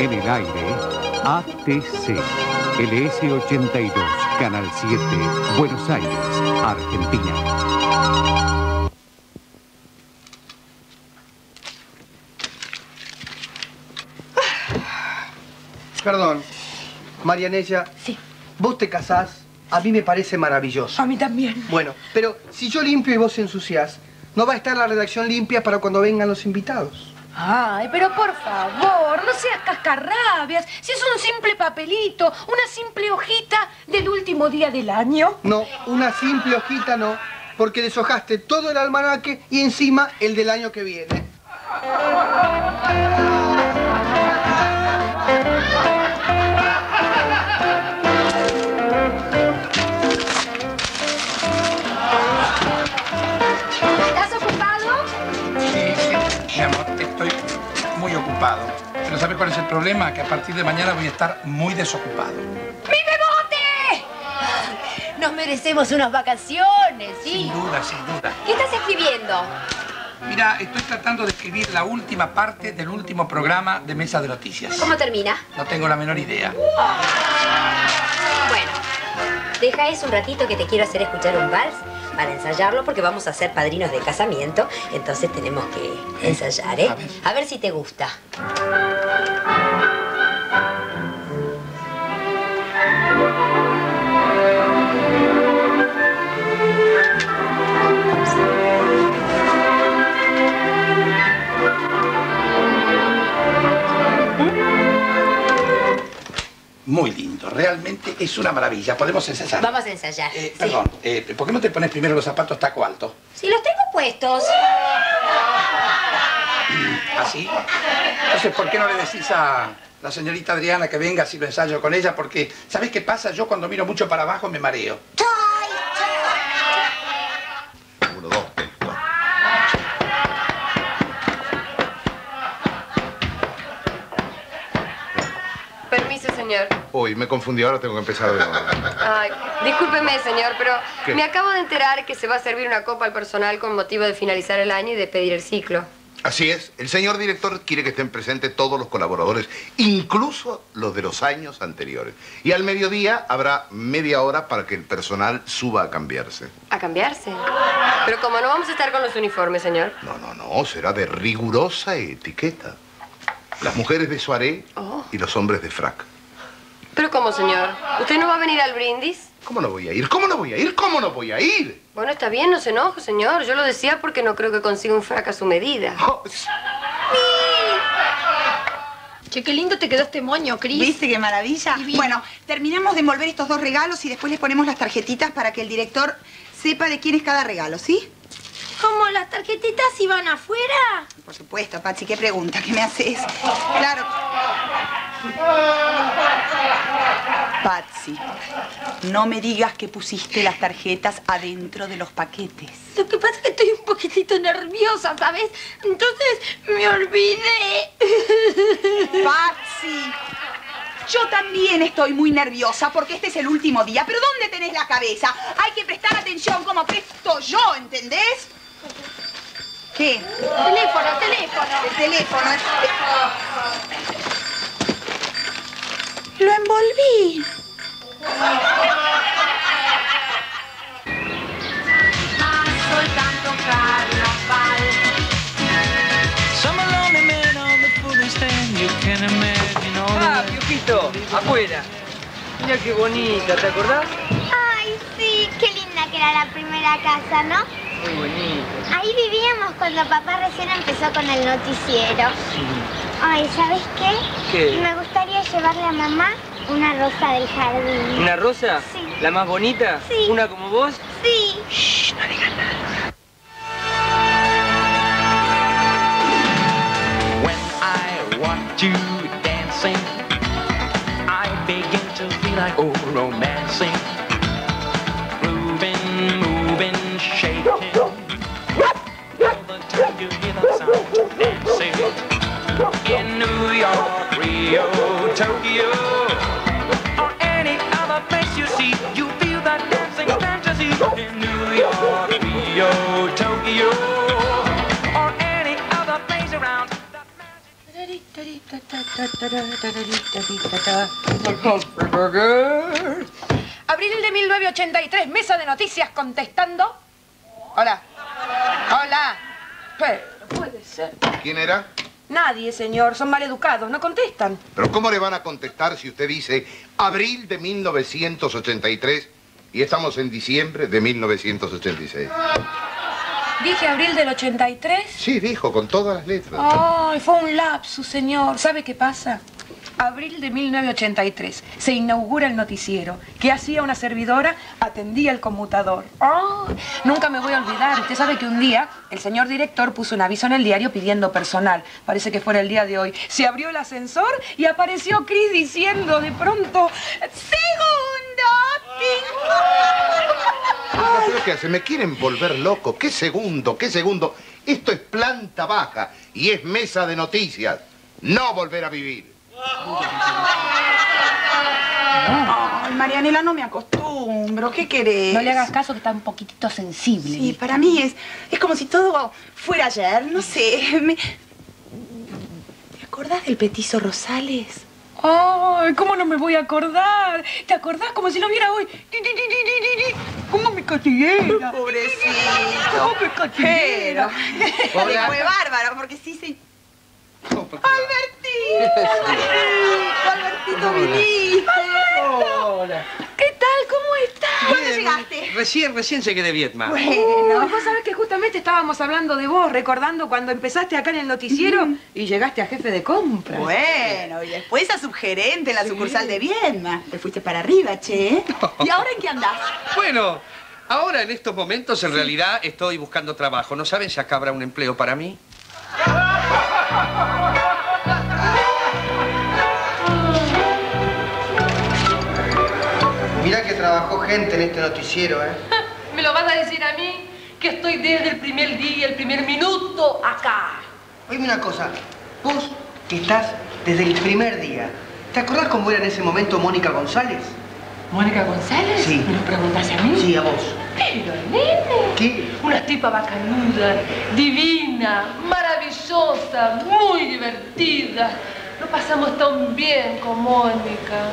En el aire, ATC, LS82, Canal 7, Buenos Aires, Argentina. Perdón, Marianella. Sí. Vos te casás, a mí me parece maravilloso. A mí también. Bueno, pero si yo limpio y vos ensuciás, no va a estar la redacción limpia para cuando vengan los invitados. Ay, pero por favor, no seas cascarrabias. Si es un simple papelito, una simple hojita del último día del año. No, una simple hojita no, porque deshojaste todo el almanaque y encima el del año que viene. Mi amor, estoy muy ocupado. Pero ¿sabes cuál es el problema? Que a partir de mañana voy a estar muy desocupado. ¡Mi bebote! Nos merecemos unas vacaciones, ¿sí? Sin duda, sin duda. ¿Qué estás escribiendo? Mira, estoy tratando de escribir la última parte del último programa de Mesa de Noticias. ¿Cómo termina? No tengo la menor idea. Bueno, deja eso un ratito que te quiero hacer escuchar un vals para ensayarlo porque vamos a ser padrinos de casamiento. Entonces tenemos que ensayar, ¿eh? A ver si te gusta. Muy lindo, realmente es una maravilla. ¿Podemos ensayar? Vamos a ensayar. Perdón, ¿por qué no te pones primero los zapatos taco alto? Si los tengo puestos. ¿Así? Entonces, ¿por qué no le decís a la señorita Adriana que venga si lo ensayo con ella? Porque, ¿sabés qué pasa? Yo cuando miro mucho para abajo me mareo. 1, 2, 3, 4. Permiso, señor. Uy, me confundí, ahora tengo que empezar de nuevo. Ay, discúlpeme, señor, pero ¿Qué? me acabo de enterar que se va a servir una copa al personal con motivo de finalizar el año y de pedir el ciclo. Así es, el señor director quiere que estén presentes todos los colaboradores, incluso los de los años anteriores. Y al mediodía habrá media hora para que el personal suba a cambiarse. ¿A cambiarse? Pero como no vamos a estar con los uniformes, señor. No, será de rigurosa etiqueta. Las mujeres de soirée y los hombres de frac. ¿Pero cómo, señor? ¿Usted no va a venir al brindis? ¿Cómo no voy a ir? ¿Cómo no voy a ir? ¿Cómo no voy a ir? Bueno, está bien, no se enoje, señor. Yo lo decía porque no creo que consiga un frac a su medida. Che, qué lindo te quedó este moño, Cris. ¿Viste qué maravilla? Divino. Bueno, terminamos de envolver estos dos regalos y después les ponemos las tarjetitas para que el director sepa de quién es cada regalo, ¿sí? ¿Cómo las tarjetitas iban afuera? Por supuesto, Patsy, ¿qué pregunta? ¿Qué me haces? Claro. Patsy, no me digas que pusiste las tarjetas adentro de los paquetes. Lo que pasa es que estoy un poquitito nerviosa, ¿sabes? Entonces me olvidé. Patsy, yo también estoy muy nerviosa porque este es el último día. ¿Pero dónde tenés la cabeza? Hay que prestar atención como presto yo, ¿entendés? ¿Qué? Teléfono. El teléfono. Lo envolví. Soltando carnaval. Piojito, afuera. Mira qué bonita, ¿te acordás? Ay, sí, qué linda que era la primera casa, ¿no? Muy bonita. Ahí vivíamos cuando papá recién empezó con el noticiero. Ay, ¿sabes qué? ¿Qué? Me gustaría llevarle a mamá una rosa del jardín. ¿Una rosa? Sí. ¿La más bonita? Sí. ¿Una como vos? Sí. Shh, no digas nada. When I watch you dancing, I begin to feel like romancing. Moving, shaking. All the time you hear that sound, dancing. In New York, Rio, Tokyo, or any other place you see, you feel that dancing fantasy. In New York, Rio, Tokyo, or any other place around. Abril de 1983, mesa de noticias contestando. Hola. Hola. Pero puede ser. ¿Quién era? Nadie, señor. Son maleducados. No contestan. ¿Pero cómo le van a contestar si usted dice abril de 1983 y estamos en diciembre de 1986? ¿Dije abril del 83? Sí, dijo, con todas las letras. Ay, fue un lapsus, señor. ¿Sabe qué pasa? Abril de 1983 se inaugura el noticiero. ¿Qué hacía una servidora? Atendía el conmutador. Oh, nunca me voy a olvidar. Usted sabe que un día el señor director puso un aviso en el diario pidiendo personal. Parece que fuera el día de hoy. Se abrió el ascensor y apareció Chris diciendo de pronto: ¡segundo! ¿Pero qué hace? Me quieren volver loco. ¿Qué segundo? ¿Qué segundo? Esto es planta baja y es mesa de noticias. No volver a vivir. Ay, Marianela, no me acostumbro. ¿Qué querés? No le hagas caso, que está un poquitito sensible. Sí, para mí es como si todo fuera ayer. No sé. ¿Te acordás del petizo Rosales? Ay, ¿cómo no me voy a acordar? ¿Te acordás como si lo viera hoy? ¿Cómo me castiguera? Pobrecito. Me castiguera. Fue bárbaro, porque sí se... ¡Albertito, viniste! Hola. ¿Qué tal? ¿Cómo estás? ¿Cuándo llegaste? Recién llegué de Vietnam. Bueno, vos sabés que justamente estábamos hablando de vos, recordando cuando empezaste acá en el noticiero y llegaste a jefe de compras. Bueno, y después a subgerente en la sucursal de Vietnam. Te fuiste para arriba, che. ¿Y ahora en qué andás? Bueno, ahora en estos momentos en realidad estoy buscando trabajo. ¿No saben si acá habrá un empleo para mí? Mirá que trabajó gente en este noticiero, ¿eh? ¿Me lo vas a decir a mí? Que estoy desde el primer día, el primer minuto acá. Oíme una cosa. Vos que estás desde el primer día, ¿te acordás cómo era en ese momento Mónica González? ¿Mónica González? Sí. ¿Me lo preguntás a mí? Sí, a vos. Pero, nene. ¿Qué? Una tipa bacanuda, divina, maravillosa, muy divertida. Lo pasamos tan bien con Mónica.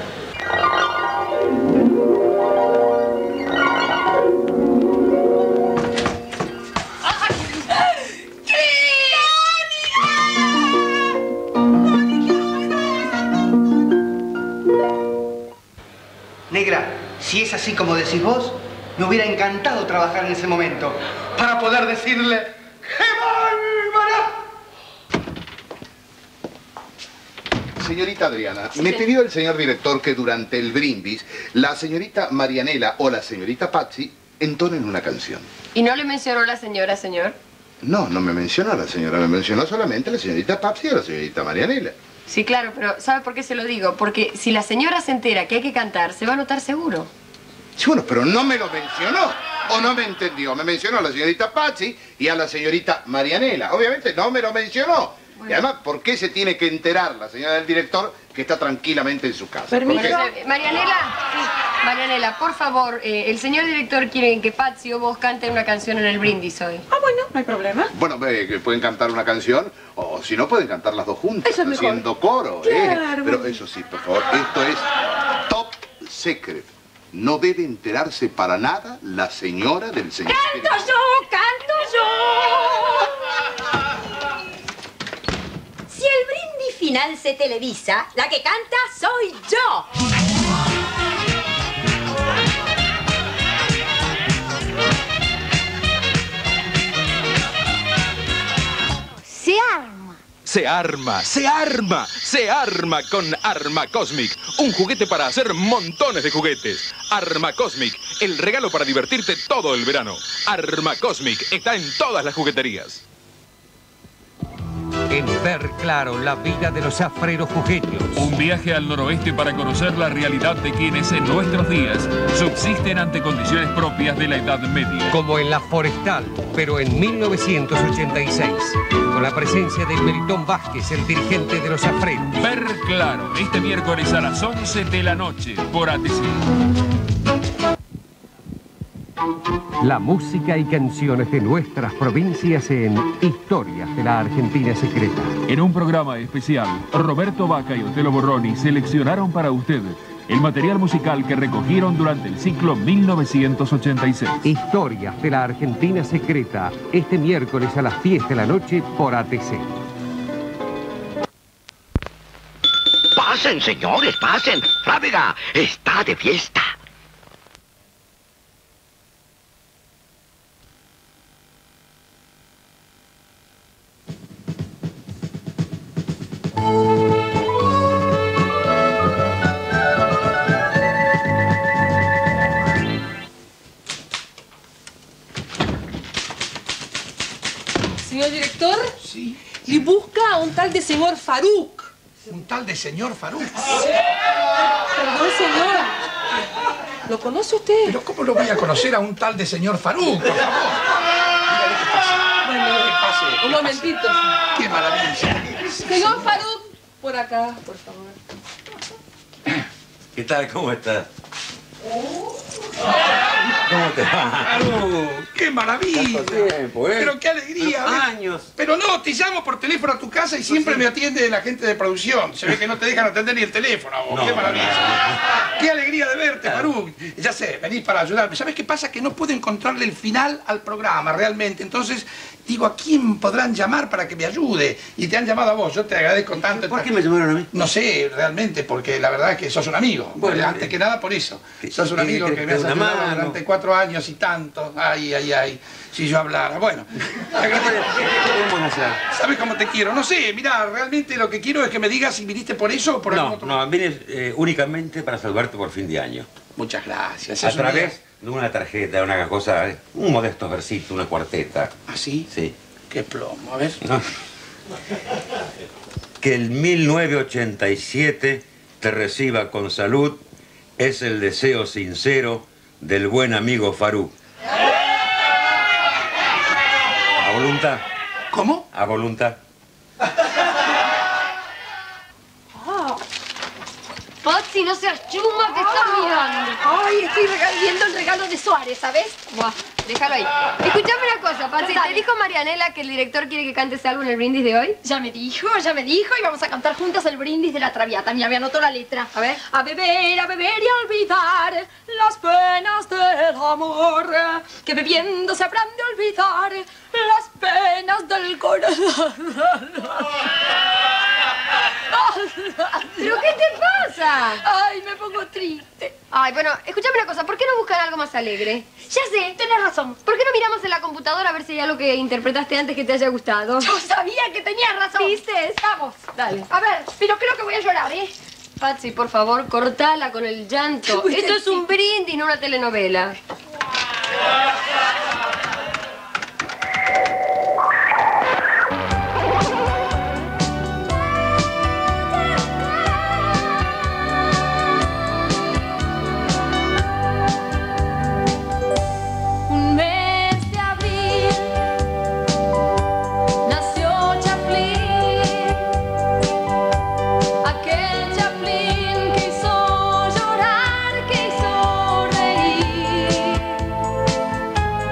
Negra, si es así como decís vos, me hubiera encantado trabajar en ese momento para poder decirle ¡qué bárbara! Señorita Adriana, me pidió el señor director que durante el brindis la señorita Marianela o la señorita Patsy entonen una canción. ¿Y no le mencionó la señora, señor? No, no me mencionó a la señora, me mencionó solamente a la señorita Patsy y a la señorita Marianela. Sí, claro, pero ¿sabe por qué se lo digo? Porque si la señora se entera que hay que cantar, se va a notar seguro. Sí, bueno, pero no me lo mencionó. ¿O no me entendió? Me mencionó a la señorita Patsy y a la señorita Marianela. Obviamente no me lo mencionó. Bueno. Y además, ¿por qué se tiene que enterar la señora del director que está tranquilamente en su casa? ¿Permiso? Marianela, sí, Marianela, por favor, el señor director quiere que Patsy o vos canten una canción en el brindis hoy. Ah, bueno, no hay problema. Bueno, que pueden cantar una canción, o si no, pueden cantar las dos juntas, eso es mejor. Haciendo coro. Claro. Pero eso sí, por favor, esto es top secret. No debe enterarse para nada la señora del señor director. ¡Canto yo! ¡Canto yo! Si el brindis final se televisa, la que canta soy yo. Se arma. Se arma, se arma, se arma con Arma Cosmic. Un juguete para hacer montones de juguetes. Arma Cosmic, el regalo para divertirte todo el verano. Arma Cosmic está en todas las jugueterías. En Ver Claro, la vida de los zafreros jujeños. Un viaje al noroeste para conocer la realidad de quienes en nuestros días subsisten ante condiciones propias de la Edad Media. Como en La Forestal, pero en 1986. Con la presencia de Melitón Vázquez, el dirigente de los zafreros. Ver Claro, este miércoles a las 11 de la noche por ATC. La música y canciones de nuestras provincias en Historias de la Argentina Secreta. En un programa especial, Roberto Vaca y Otelo Borroni seleccionaron para usted el material musical que recogieron durante el ciclo 1986. Historias de la Argentina Secreta, este miércoles a las 10 de la noche por ATC. Pasen, señores, pasen. Frávega está de fiesta. Señor director, sí. Le busca a un tal de señor Faruk. ¿Un tal de señor Faruk? Perdón, señor. ¿Lo conoce usted? ¿Pero cómo lo voy a conocer a un tal de señor Faruk, por favor? Dígale que pase. Bueno, que pase. Un momentito. ¡Qué maravilla! Señor Faruk, por acá, por favor. ¿Qué tal? ¿Cómo estás? ¿Cómo te va? ¡Qué maravilla! Tanto tiempo, ¿eh? Pero qué alegría. Años. Pero no, te llamo por teléfono a tu casa y siempre me atiende la gente de producción. Se ve que no te dejan atender ni el teléfono. No, ¡Qué maravilla! no. ¡Qué alegría de verte, Faruk! Ya sé, venís para ayudarme. ¿Sabes qué pasa? Que no puedo encontrarle el final al programa, realmente. Entonces, digo, ¿a quién podrán llamar para que me ayude? Y te han llamado a vos. Yo te agradezco tanto. ¿Por qué me llamaron a mí? No sé, realmente, porque la verdad es que sos un amigo. Bueno, antes que nada por eso. Sos un amigo que me has una ayudado mano. durante 4 años y tanto. Ay, ay, ay. Si yo hablara. Bueno. ¿Qué podemos hacer? ¿Sabes cómo te quiero? No sé, mirá, realmente lo que quiero es que me digas si viniste por eso o por algún otro. No, vine únicamente para salvarte por fin de año. Muchas gracias. A Es una través de una tarjeta, una cosa, un modesto versito, una cuarteta. ¿Ah, sí? Sí. Qué plomo, a ver. No. Que el 1987 te reciba con salud es el deseo sincero del buen amigo Faruk. ¿A voluntad? ¿Cómo? A voluntad. Patsy, no seas chuma, te estás mirando. Ay, estoy viendo el regalo de Suárez, ¿sabes? Buah, déjalo ahí. Escuchame una cosa, Patsy. ¿Te dijo Marianela que el director quiere que cantes algo en el brindis de hoy? Ya me dijo, y vamos a cantar juntas el brindis de la Traviata. Mira, me anotó la letra. A ver. A beber y a olvidar las penas del amor, que bebiendo se habrán de olvidar las penas del corazón. ¿Pero qué te pasa? Ay, me pongo triste. Ay, bueno, escúchame una cosa. ¿Por qué no buscan algo más alegre? Ya sé, tenés razón. ¿Por qué no miramos en la computadora a ver si hay algo que interpretaste antes que te haya gustado? Yo sabía que tenías razón. ¿Viste? Vamos. Dale. A ver, pero creo que voy a llorar, ¿eh? Patsy, por favor, cortala con el llanto. Uy, Esto es un brindis, no una telenovela. Un mes de abril nació Chaplin, aquel Chaplin que hizo llorar, que hizo reír.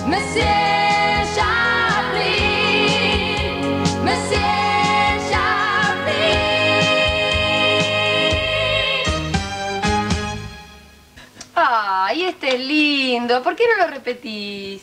Monsieur Chaplin, Monsieur Chaplin. Ay, este es lindo. ¿Por qué no lo repetís?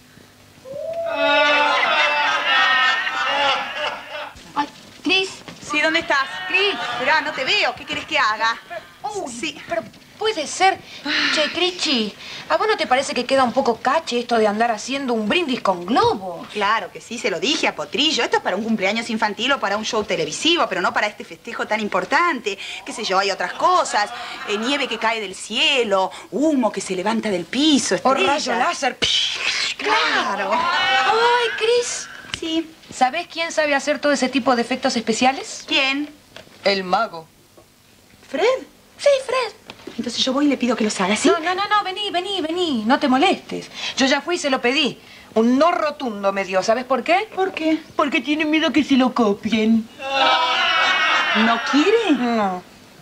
Ay, Cris. Sí, ¿dónde estás? Cris. Esperá, no te veo. ¿Qué querés que haga? Sí. Pero puede ser. Che, Crichi, ¿a vos no te parece que queda un poco cache esto de andar haciendo un brindis con globos? Claro que sí, se lo dije a Potrillo. Esto es para un cumpleaños infantil o para un show televisivo, pero no para este festejo tan importante. Qué sé yo, hay otras cosas. Nieve que cae del cielo, humo que se levanta del piso, O estrellas. rayo láser. Claro. Ay, Cris. Sí. ¿Sabés quién sabe hacer todo ese tipo de efectos especiales? ¿Quién? El mago. ¿Fred? Sí, Fred. Entonces yo voy y le pido que los haga, ¿sí? No, vení. No te molestes. Yo ya fui y se lo pedí. Un no rotundo me dio. ¿Sabes por qué? ¿Por qué? Porque tiene miedo que se lo copien. ¿No quiere? No.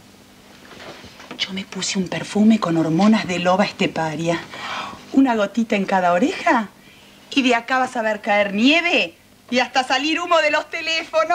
Yo me puse un perfume con hormonas de loba esteparia. Una gotita en cada oreja. Y de acá vas a ver caer nieve y hasta salir humo de los teléfonos.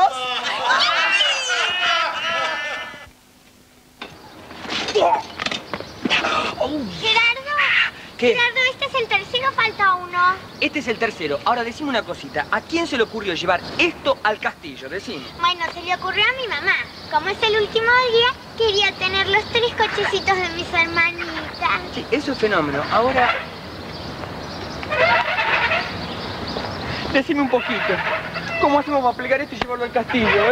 Gerardo. ¿Qué? Gerardo, este es el tercero, falta uno. Este es el tercero. Ahora decime una cosita. ¿A quién se le ocurrió llevar esto al castillo? Decime. Bueno, se le ocurrió a mi mamá. Como es el último día, quería tener los 3 cochecitos de mis hermanitas. Sí, eso es fenómeno. Ahora... Decime un poquito. ¿Cómo hacemos para plegar esto y llevarlo al castillo,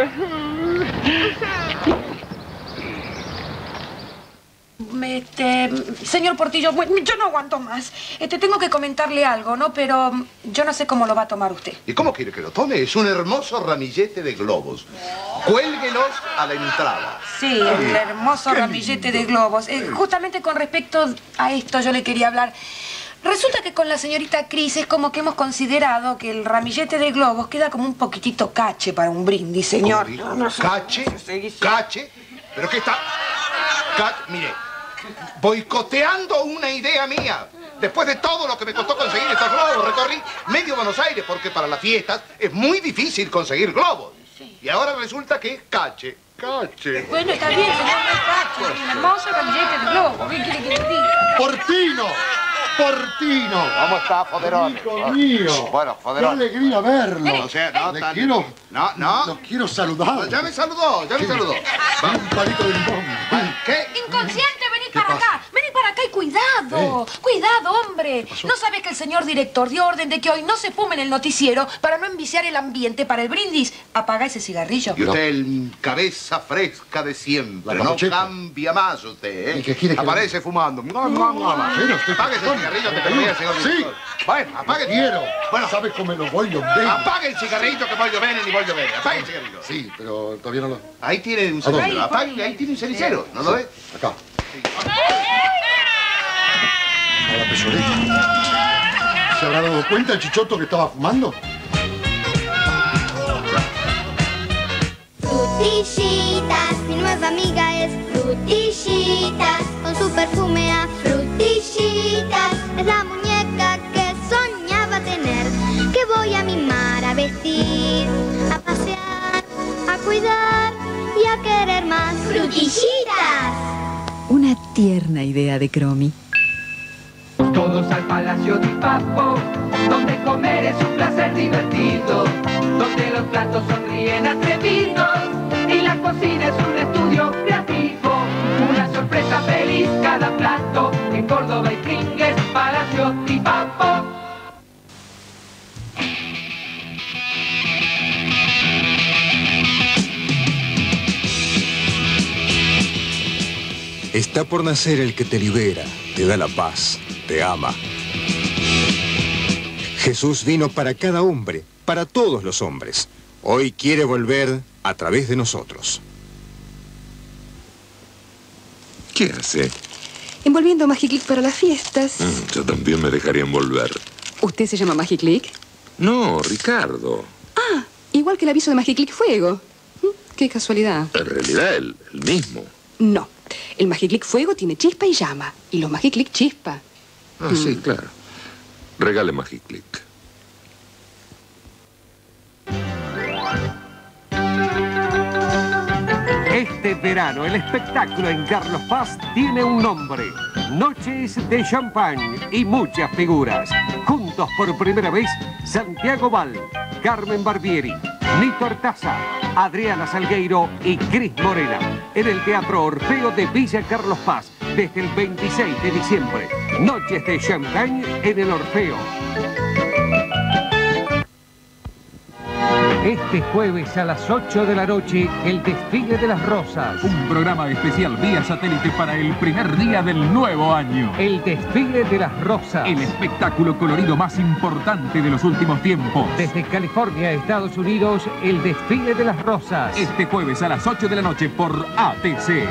Señor Portillo, yo no aguanto más. Tengo que comentarle algo, ¿no? Pero yo no sé cómo lo va a tomar usted. ¿Y cómo quiere que lo tome? Es un hermoso ramillete de globos. Cuélguelos a la entrada. Sí, el hermoso Qué ramillete lindo. de globos. Justamente con respecto a esto yo le quería hablar. Resulta que con la señorita Cris es como que hemos considerado que el ramillete de globos queda como un poquitito cache para un brindis, señor. ¿Cache? ¿Cache? ¿Pero qué está...? Mire, boicoteando una idea mía. Después de todo lo que me costó conseguir estos globos, recorrí medio Buenos Aires porque para las fiestas es muy difícil conseguir globos. Y ahora resulta que es cache. Cache. Bueno, está bien, señor, no es cache. Es un hermoso ramillete de globos. ¿Qué quiere que le diga? ¡Portino! ¡Portino! ¿Cómo está, Foderón? Hijo mío. Bueno, ¡Qué Foderón. alegría verlo! O sea, no Le tan... quiero... No. Lo quiero saludar. Ya me saludó. Un palito de limón. ¿Qué? Inconsciente, vení ¿Qué para pasa? acá. Vení para acá y cuidado. Cuidado, hombre. ¿No sabes que el señor director dio orden de que hoy no se fume en el noticiero para no enviciar el ambiente para el brindis? Apaga ese cigarrillo. Y usted, el cabeza fresca de siempre, La no capucheta. cambia más usted, ¿eh? ¿Y qué quiere que Aparece fumando. Pero estoy Apague ese cigarrillo que termina, señor Sí. director. Bueno, apague. Quiero. Bueno, ¿Sabe cómo me lo voy a ver? apague el cigarrillo que voglio bene ni voglio bene. Apague el cigarrillo. Sí, pero todavía no lo... Ahí tiene un ¿A dónde? cenicero. Apague, ahí tiene un cenicero. ¿No lo ve? Acá. A la pezoleta. ¿Se habrá dado cuenta el chichoto que estaba fumando? Frutillitas, mi nueva amiga es Frutillitas, con su perfume a frutillitas. Es la muñeca que soñaba tener, que voy a mimar, a vestir, a pasear, a cuidar y a querer más. Frutillitas. Una tierna idea de Cromi. Todos al Palacio di Papo, donde comer es un placer divertido, donde los platos sonríen atrevidos y la cocina es un estudio creativo. Una sorpresa feliz cada plato, en Córdoba y Pringues, Palacio di Papo. Está por nacer el que te libera, te da la paz, te ama. Jesús vino para cada hombre, para todos los hombres. Hoy quiere volver a través de nosotros. ¿Qué hace? Envolviendo Magiclick para las fiestas. Yo también me dejaría envolver. ¿Usted se llama Magiclick? No, Ricardo. Ah, igual que el aviso de Magiclick Fuego. Qué casualidad. En realidad, el mismo. No. El Magiclick Fuego tiene chispa y llama. Y los Magiclick Chispa. Ah, sí, claro. regale Magiclick. Este verano el espectáculo en Carlos Paz tiene un nombre. Noches de champán y muchas figuras. Juntos por primera vez, Santiago Val, Carmen Barbieri, Nito Artaza, Adriana Salgueiro y Cris Morena. En el Teatro Orfeo de Villa Carlos Paz, desde el 26 de diciembre. Noches de champán en el Orfeo. Este jueves a las 8 de la noche, el Desfile de las Rosas. Un programa especial vía satélite para el primer día del nuevo año. El Desfile de las Rosas. El espectáculo colorido más importante de los últimos tiempos. Desde California, Estados Unidos, el Desfile de las Rosas. Este jueves a las 8 de la noche por ATC.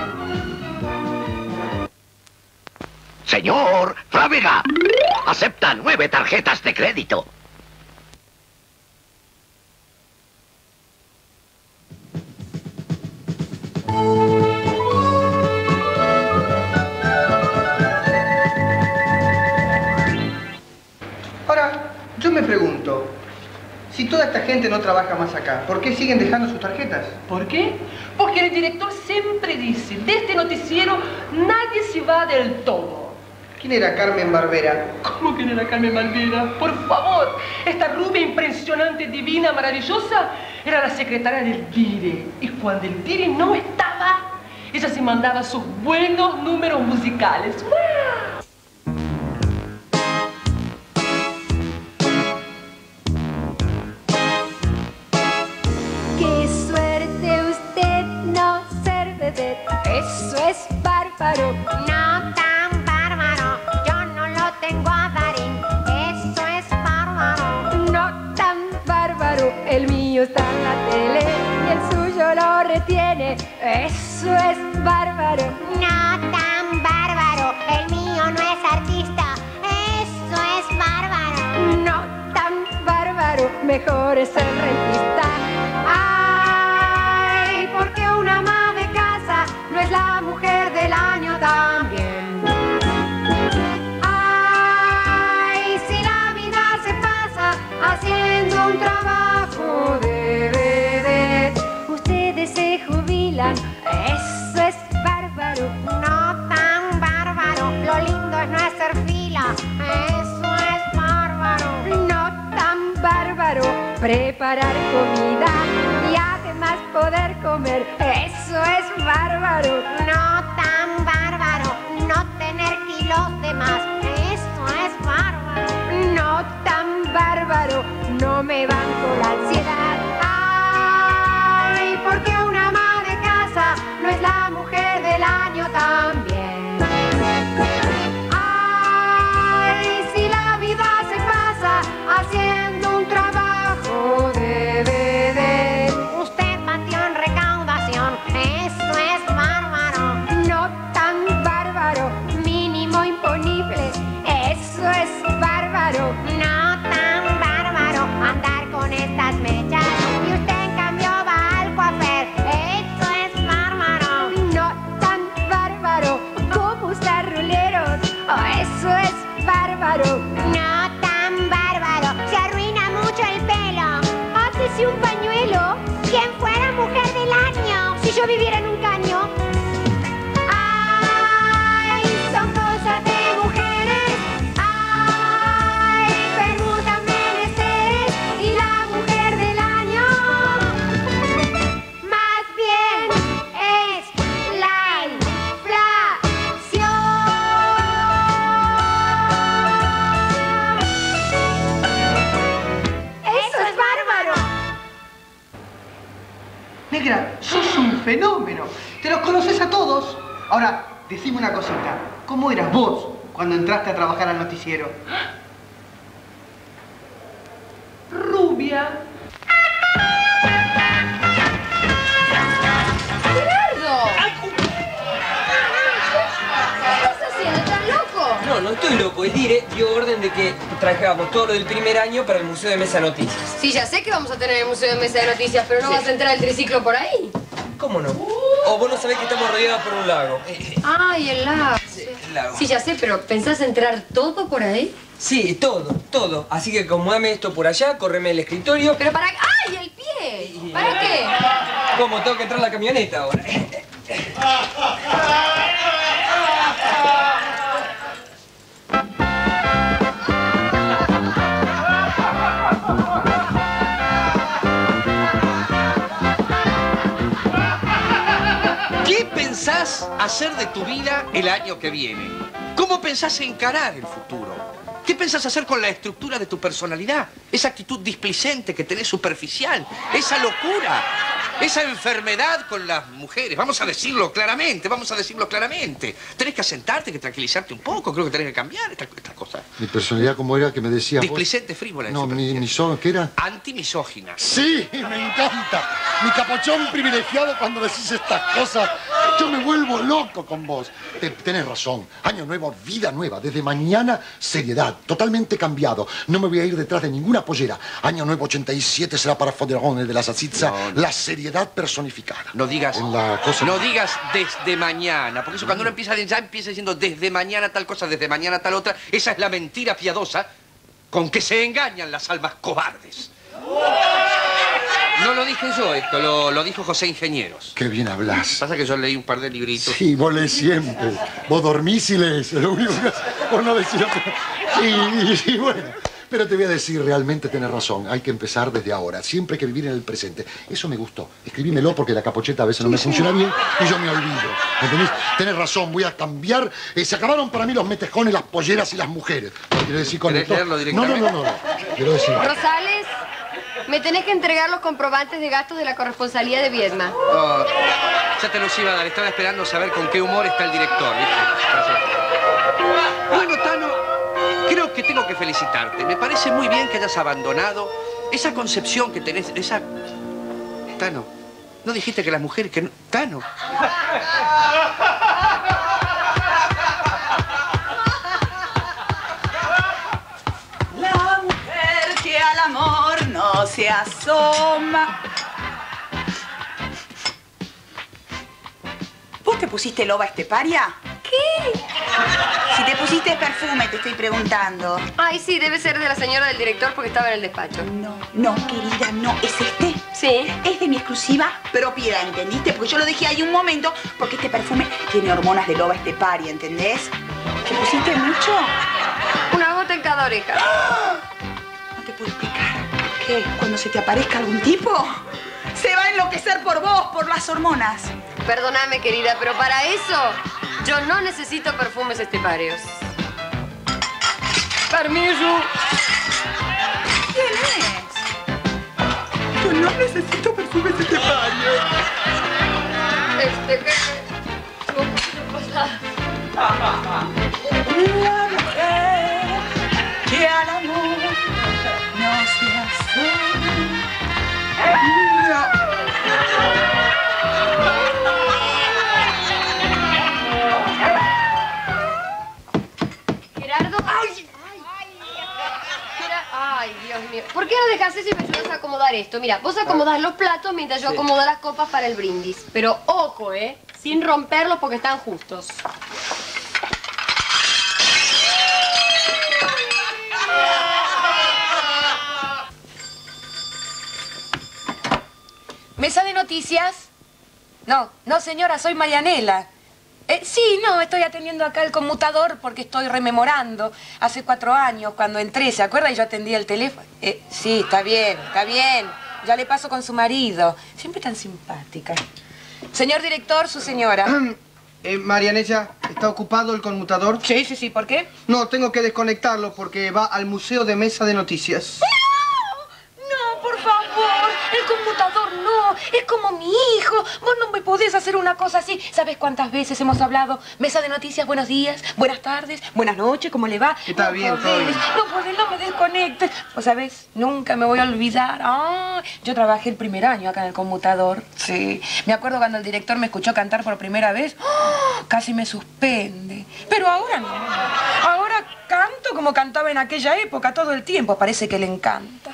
Señor Frávega, acepta 9 tarjetas de crédito. Ahora, yo me pregunto, si toda esta gente no trabaja más acá, ¿por qué siguen dejando sus tarjetas? ¿Por qué? Porque el director siempre dice, de este noticiero nadie se va del todo. ¿Quién era Carmen Barbera? ¿Cómo quién era Carmen Barbera? Por favor, esta rubia impresionante, divina, maravillosa, era la secretaria del Dire. Y cuando el Dire no estaba, ella se mandaba sus buenos números musicales. ¡Wow! ¡Qué suerte usted no ser vedette! ¡Eso es bárbaro! No tan bárbaro, yo no lo tengo a Darín. Eso es bárbaro. No tan bárbaro, el mío está en la tele y el suyo lo retiene. Eso es bárbaro. No tan bárbaro, el mío no es artista. Eso es bárbaro. No tan bárbaro, mejor es el rentista. ¡Ay! Porque una ama de casa no es la mujer del año también. ¡Ay! Si la vida se pasa haciendo un trabajo de vedette, ustedes se jubilan. Eso es bárbaro. No tan bárbaro, lo lindo es no hacer fila. Eso es bárbaro. No tan bárbaro, preparar comida y además poder comer. Eso es bárbaro. No tan bárbaro, no tener kilos de más. Eso es bárbaro. No tan bárbaro, no me banco la ansiedad. Ay, porque una ama de casa no es la mujer del año también. Ay, si la vida se pasa haciendo un trabajo de vedette. Usted pateó en recaudación. Eso es bárbaro. No tan bárbaro, mínimo imponible. Eso es bárbaro. No tan bárbaro, andar con estas mechas. Y usted en cambio va al coafer. Eso es bárbaro. No tan bárbaro como usar ruleros. Oh, eso es bárbaro. No tan bárbaro, se arruina mucho el pelo. Hácese un pañuelo. ¿Quién fuera mujer del año? Si yo viviera en un caño. Ay, son cosas de mujeres. Ay, permutan menesteres. Y la mujer del año más bien es la inflación. Eso es bárbaro. Negra, sos un fenómeno. Te los conoces a todos. Ahora, decime una cosita. ¿Cómo eras vos cuando entraste a trabajar al noticiero? Rubia. ¡Gerardo! ¿Qué estás haciendo? ¿Estás loco? No, no estoy loco. El Dire dio orden de que trajéramos todo lo del primer año para el Museo de Mesa Noticias. Sí, ya sé que vamos a tener el Museo de Mesa de Noticias, pero no Sí. vas a entrar el triciclo por ahí. ¿Cómo no? O vos no sabés que estamos rodeados por un lago. Ay, el lago. El lago. Sí, ya sé, pero ¿pensás entrar todo por ahí? Sí, todo. Así que acomodame esto por allá, correme el escritorio. Pero para... ¡Ay, el pie! ¿Para qué? ¿Cómo? Tengo que entrar a la camioneta ahora. ¿Qué pensás hacer de tu vida el año que viene? ¿Cómo pensás encarar el futuro? ¿Qué pensás hacer con la estructura de tu personalidad? Esa actitud displicente que tenés superficial, esa locura, esa enfermedad con las mujeres. Vamos a decirlo claramente. Tenés que asentarte, que tranquilizarte un poco. Creo que tenés que cambiar estas cosas. Mi personalidad, ¿cómo era que me decías vos? Displicente, frívola. No, ¿qué era? Antimisógina. Sí, me encanta. Mi capuchón privilegiado cuando decís estas cosas. Yo me vuelvo loco con vos. Tenés razón. Año nuevo, vida nueva. Desde mañana, seriedad. Totalmente cambiado. No me voy a ir detrás de ninguna pollera. Año nuevo 87 será para Foderón, el de la salsitza. No. La seriedad personificada. No digas... No digas desde mañana. Porque eso cuando uno empieza diciendo desde mañana tal cosa, desde mañana tal otra. Esa es la mentira piadosa con que se engañan las almas cobardes. No lo dije yo esto, lo dijo José Ingenieros. Qué bien hablas. Pasa que yo leí un par de libritos. Sí, vos lees siempre. Vos dormís y lees. Lo único que haces, por no decir otra. Y bueno, pero te voy a decir, realmente tenés razón. Hay que empezar desde ahora. Siempre hay que vivir en el presente. Eso me gustó. Escribímelo porque la capocheta a veces no me funciona bien y yo me olvido. ¿Entendés? Tenés razón, voy a cambiar. Se acabaron para mí los metejones, las polleras y las mujeres. ¿Quiero decir con esto? ¿Querés leerlo directamente? No. Quiero decir... Rosales, me tenés que entregar los comprobantes de gastos de la corresponsalía de Viedma. Oh, ya te los iba a dar. Estaba esperando saber con qué humor está el director, ¿viste? Bueno, Tano, creo que tengo que felicitarte. Me parece muy bien que hayas abandonado esa concepción que tenés, esa... Tano, ¿no dijiste que las mujeres que no... Tano. La mujer que al amor no se asoma. ¿Vos te pusiste loba esteparia? ¿Qué? Si te pusiste perfume, te estoy preguntando. Ay, sí, debe ser de la señora del director porque estaba en el despacho. No, querida, no. ¿Es este? Sí. Es de mi exclusiva propiedad, ¿entendiste? Porque yo lo dejé ahí un momento porque este perfume tiene hormonas de loba esteparia, ¿entendés? ¿Te pusiste mucho? Una gota en cada oreja. No te puedo explicar. ¿Qué? Cuando se te aparezca algún tipo, se va a enloquecer por vos, por las hormonas. Perdóname, querida, pero para eso yo no necesito perfumes esteparios. Permiso. ¿Quién es? Yo no necesito perfumes esteparios. La mujer que al amor no se asoma. Gerardo. Ay, Dios mío. ¿Por qué no dejas eso y me ayudas a acomodar esto? Mira, vos acomodás los platos mientras yo acomodo las copas para el brindis. Pero ojo, sin romperlos porque están justos. ¿Mesa de noticias? No, señora, soy Marianela. Sí, no, estoy atendiendo acá el conmutador porque estoy rememorando. Hace 4 años, cuando entré, ¿se acuerda? Y yo atendía el teléfono. Sí, está bien. Ya le paso con su marido. Siempre tan simpática. Señor director, su señora. Marianella, ¿está ocupado el conmutador? Sí, ¿por qué? No, tengo que desconectarlo porque va al Museo de Mesa de Noticias. No, por favor, el conmutador no, es como mi hijo. Vos no me podés hacer una cosa así. ¿Sabes cuántas veces hemos hablado? Mesa de noticias, buenos días, buenas tardes, buenas noches, ¿cómo le va? Está bien. No me desconectes. Vos sabés, nunca me voy a olvidar. Yo trabajé el primer año acá en el conmutador. Sí, me acuerdo cuando el director me escuchó cantar por primera vez. Casi me suspende. Pero ahora no. Ahora canto como cantaba en aquella época todo el tiempo. Parece que le encanta.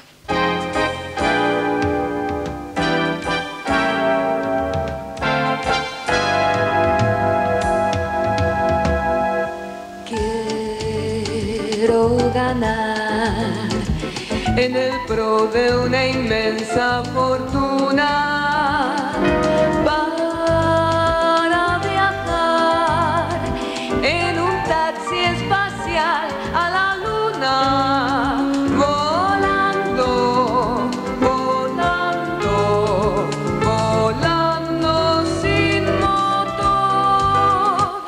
en el pro de una inmensa fortuna para viajar en un taxi espacial a la luna, volando, volando, volando sin motor,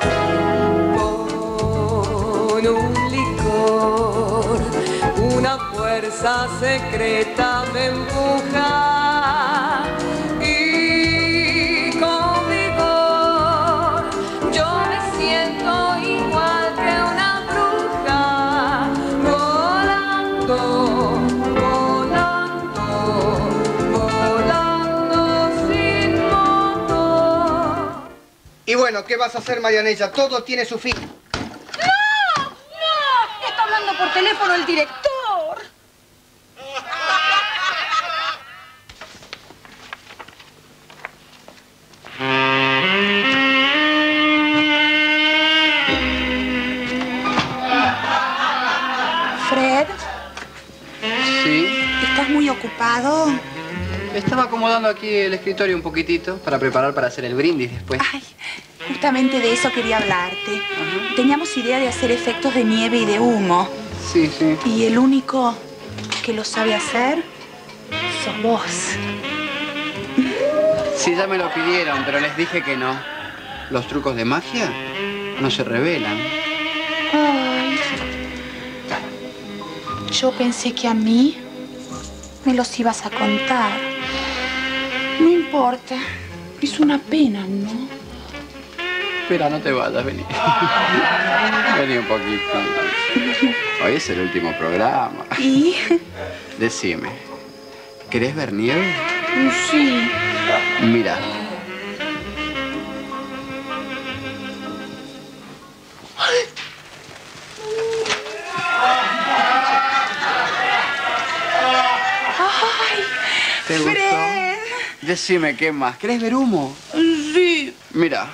con un licor, una fuerza secreta me empuja y con vigor yo me siento igual que una bruja, volando, volando, volando sin motor. Y bueno, ¿qué vas a hacer, Marianela? Todo tiene su fin. ¡No! ¡No! Está hablando por teléfono el director. Fred, Sí. ¿estás muy ocupado? Estaba acomodando aquí el escritorio un poquitito para preparar para hacer el brindis después. Justamente de eso quería hablarte. Teníamos idea de hacer efectos de nieve y de humo. Sí, sí. Y el único que lo sabe hacer sos vos. Sí, ya me lo pidieron, pero les dije que no. Los trucos de magia no se revelan. Ay. Yo pensé que a mí me los ibas a contar. No importa. Es una pena, ¿no? Espera, no te vayas, vení. Vení un poquito. Hoy es el último programa. ¿Y? Decime, ¿querés ver nieve? Sí. Mira. ¿Te gustó? Fred. Decime, ¿qué más? ¿Querés ver humo? Sí. Mira.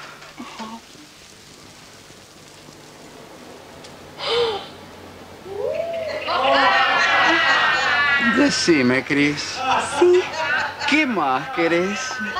Decime, Cris. Sí. ¿Qué más querés?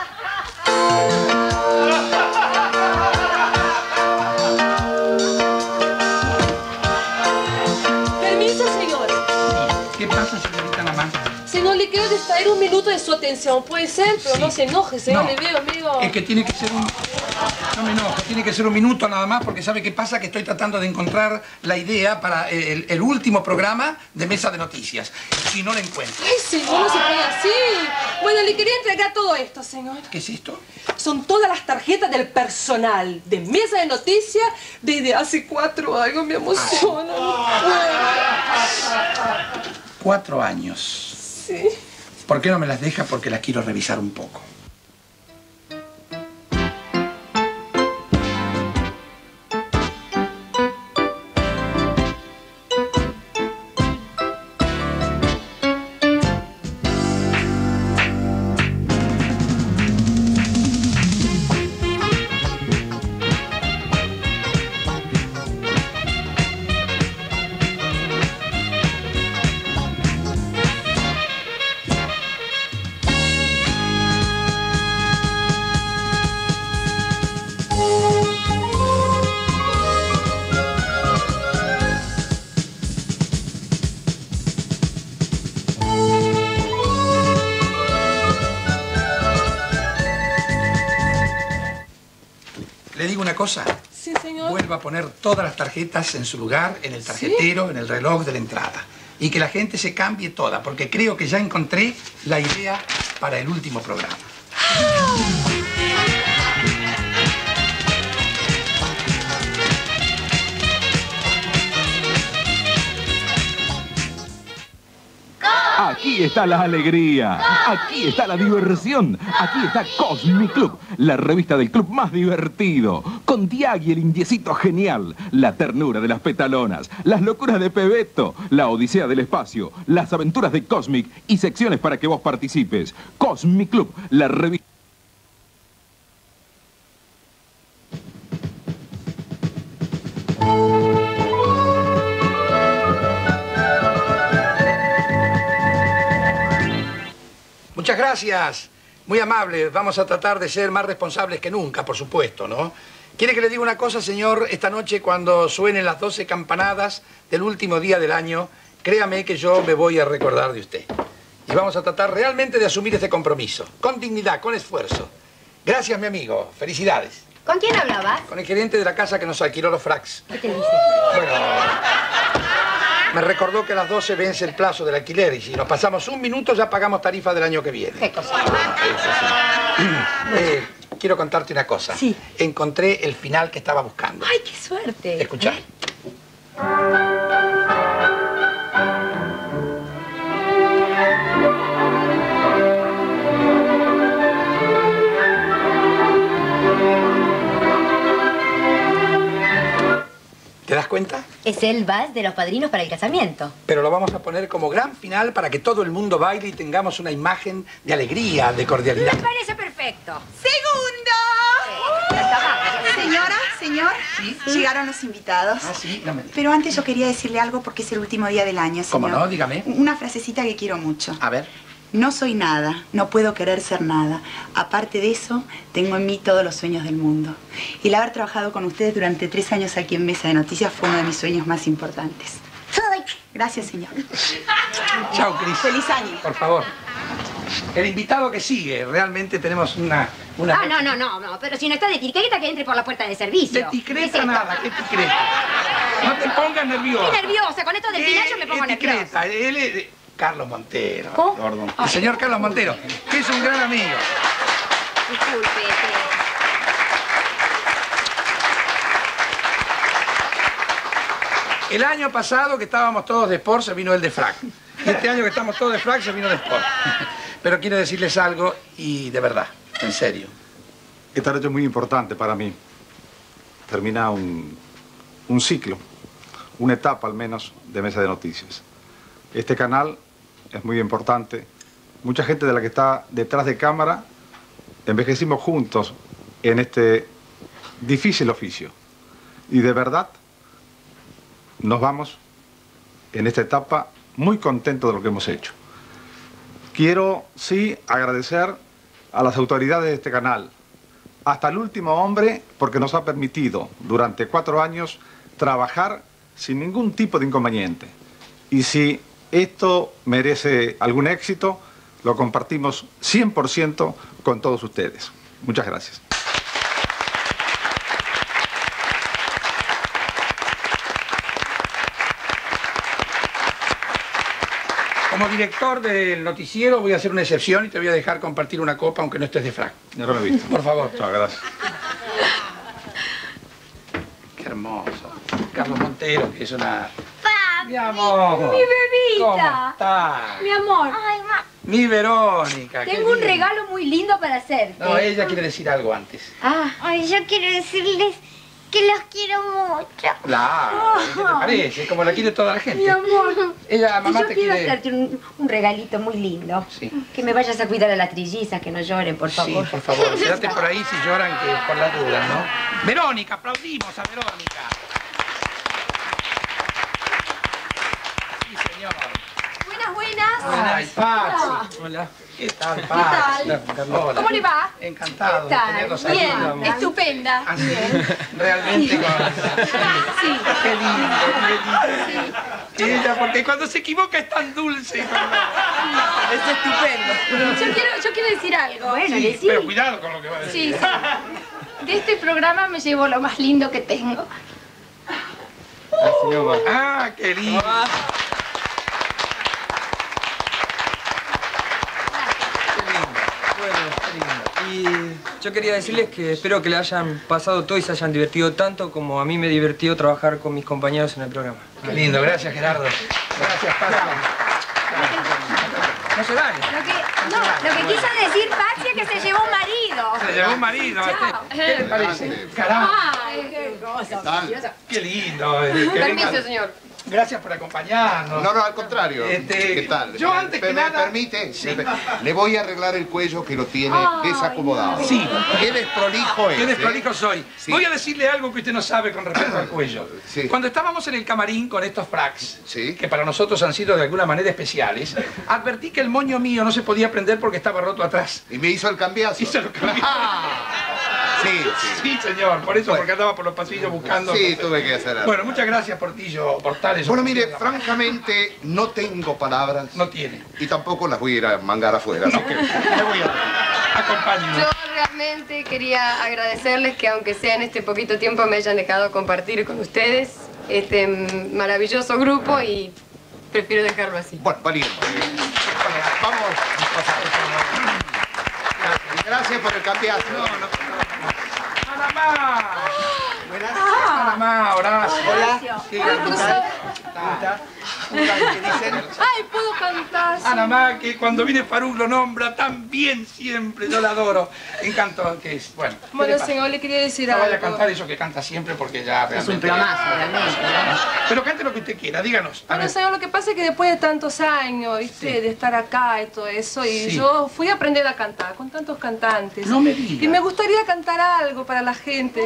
Permiso, señor. ¿Qué pasa, señorita Namán? Señor, le quiero distraer un minuto de su atención. Puede ser, pero no se enoje, señor. No. Le veo, amigo. Es que tiene que ser un... No me enojo, tiene que ser un minuto nada más porque ¿sabe qué pasa? Que estoy tratando de encontrar la idea para el último programa de Mesa de Noticias. Y no la encuentro. Ay, señor, no se puede así. Bueno, le quería entregar todo esto, señor. ¿Qué es esto? Son todas las tarjetas del personal de Mesa de Noticias desde hace 4 años. Me emociona. No puedo. 4 años. Sí. ¿Por qué no me las deja? Porque las quiero revisar un poco. Le digo una cosa. Sí, señor. Vuelva a poner todas las tarjetas en su lugar, en el tarjetero, en el reloj de la entrada. Y que la gente se cambie toda, porque creo que ya encontré la idea para el último programa. Aquí está la alegría, aquí está la diversión, aquí está Cosmic Club, la revista del club más divertido, con Diaghi el indiecito genial, la ternura de las petalonas, las locuras de Pebeto, la odisea del espacio, las aventuras de Cosmic y secciones para que vos participes. Cosmic Club, la revista... Muchas gracias. Muy amable. Vamos a tratar de ser más responsables que nunca, por supuesto, ¿no? ¿Quiere que le diga una cosa, señor? Esta noche, cuando suenen las 12 campanadas del último día del año, créame que yo me voy a recordar de usted. Y vamos a tratar realmente de asumir este compromiso. Con dignidad, con esfuerzo. Gracias, mi amigo. Felicidades. ¿Con quién hablabas? Con el gerente de la casa que nos alquiló los fracs. ¿Qué te dice? Bueno, me recordó que a las 12 vence el plazo del alquiler y si nos pasamos un minuto ya pagamos tarifa del año que viene. ¿Qué cosa? Quiero contarte una cosa. Sí. Encontré el final que estaba buscando. ¡Ay, qué suerte! Escuchá. ¿Te das cuenta? Es el vals de los padrinos para el casamiento. Pero lo vamos a poner como gran final para que todo el mundo baile y tengamos una imagen de alegría, de cordialidad. Me parece perfecto. ¡Segundo! Señora, señor, llegaron los invitados. Ah, sí, no me digas. Pero antes yo quería decirle algo porque es el último día del año, señor. ¿Cómo no? Dígame. Una frasecita que quiero mucho. A ver. No soy nada, no puedo querer ser nada. Aparte de eso, tengo en mí todos los sueños del mundo. Y el haber trabajado con ustedes durante 3 años aquí en Mesa de Noticias fue uno de mis sueños más importantes. Gracias, señor. Chao, Cris. Feliz año. Por favor. El invitado que sigue, realmente tenemos una... Ah, no, pero si no está de etiqueta que entre por la puerta de servicio. De etiqueta nada, ¿qué etiqueta? No te pongas nerviosa. Estoy nerviosa, con esto del final yo me pongo nerviosa. Etiqueta, él es... Carlos Montero. ¿Cómo? El señor Carlos Montero, que es un gran amigo. Disculpe. El año pasado que estábamos todos de sport se vino el de frac. Y este año que estamos todos de frac se vino de sport. Pero quiero decirles algo y de verdad, en serio. Esta noche es muy importante para mí. Termina un ciclo, una etapa al menos de Mesa de Noticias. Este canal es muy importante. Mucha gente de la que está detrás de cámara envejecimos juntos en este difícil oficio. Y de verdad nos vamos en esta etapa muy contentos de lo que hemos hecho. Quiero, sí, agradecer a las autoridades de este canal, hasta el último hombre, porque nos ha permitido durante 4 años trabajar sin ningún tipo de inconveniente. Y si esto merece algún éxito, lo compartimos 100% con todos ustedes. Muchas gracias. Como director del noticiero voy a hacer una excepción y te voy a dejar compartir una copa aunque no estés de frac. No lo he visto. Por favor. Muchas gracias. Qué hermoso. Carlos Montero, que es una... Papi, mi amor. Mi bebita. ¿Cómo estás? Mi amor. Mi Verónica. qué Tengo un linda. regalo muy lindo para hacerte. No, ella quiere decir algo antes. Ay, yo quiero decirles que los quiero mucho. Claro, ¿qué te parece? Como la quiere toda la gente. Mi amor. Ella, mamá, yo te quiero quiere... hacerte un regalito muy lindo. Sí. Que me vayas a cuidar a las trillizas, que no lloren, por favor. Sí, por favor. Quédate por ahí si lloran, que por las dudas, ¿no? Verónica, aplaudimos a Verónica. Sí, señor. Buenas. Ay, Pachi. Hola. ¿Qué tal, Pachi? Hola. ¿Cómo le va? Encantado ¿Qué de tal? tenerlos aquí. Bien, estupenda. Así, realmente con... Sí. Qué lindo, qué lindo. Ella, porque cuando se equivoca es tan dulce. Es estupendo. Yo quiero decir algo. Sí, pero cuidado con lo que va a decir. Sí, sí. De este programa me llevo lo más lindo que tengo. Ah, qué lindo. Y yo quería decirles que espero que le hayan pasado todo y se hayan divertido tanto como a mí me divertió trabajar con mis compañeros en el programa. Qué lindo, gracias Gerardo. Gracias, Pachi. No se vale. Lo que quiso decir Pachi es que se llevó un marido. Se llevó un marido. ¿Qué le parece? Caramba. Ay, qué cosa. Qué lindo. Permiso, señor. Gracias por acompañarnos. No, al contrario. ¿Qué tal? Yo antes que ¿Me nada... permite? Sí. Le voy a arreglar el cuello que lo tiene desacomodado. Sí. Qué desprolijo es. Qué desprolijo soy. Sí. Voy a decirle algo que usted no sabe con respecto al cuello. Sí. Cuando estábamos en el camarín con estos fracs, Sí. que para nosotros han sido de alguna manera especiales, advertí que el moño mío no se podía prender porque estaba roto atrás. Y me hizo el cambiazo. Hizo el cambiazo. Sí. Sí, señor. Por eso, porque andaba por los pasillos buscando... Sí, tuve que hacer algo. Bueno, muchas gracias, Portillo, por tales... Bueno, mire, francamente, no tengo palabras. No tiene. Y tampoco las voy a ir a mangar afuera, así que me voy a... Acompáñenos. Yo realmente quería agradecerles que aunque sea en este poquito tiempo me hayan dejado compartir con ustedes este maravilloso grupo y prefiero dejarlo así. Bueno, valiente. Vamos. Gracias por el cambiazo. ¡Panamá! Buenas. Panamá, Horacio. Hola. ¿Qué dicen? Ay, puedo cantar. Panamá, que cuando viene Faruk lo nombra tan bien siempre, yo la adoro. Encanto que es. Bueno, Bueno, señor, le quería decir no algo. vaya a cantar eso que canta siempre porque ya realmente... Es un plomazo, realmente. Pero cante lo que usted quiera, díganos. A Bueno, ver. señor, lo que pasa es que después de tantos años, ¿viste? De estar acá y todo eso, y Sí. yo fui a aprender a cantar con tantos cantantes. No me diga. Y me gustaría cantar algo para la gente.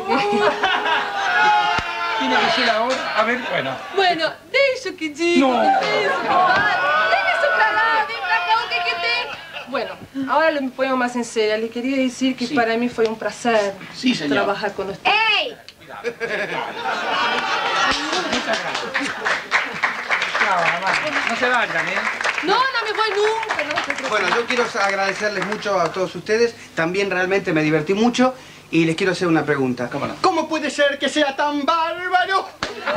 Tiene que ser ahora. A ver, bueno. Bueno, deixa que diga, No. deixa que fale, deixa pra lá, vem pra cá, o que que tem? Bueno, ahora me pongo más en serio. Le quería decir que para mí fue un placer trabajar con usted. ¡Ey! Muchas gracias. Chao, mamá. No se vayan, ¿eh? No, no me voy nunca, no se preocupe. Bueno, yo quiero agradecerles mucho a todos ustedes. También realmente me divertí mucho. Y les quiero hacer una pregunta. ¿Cómo no? ¿Cómo puede ser que sea tan bárbaro?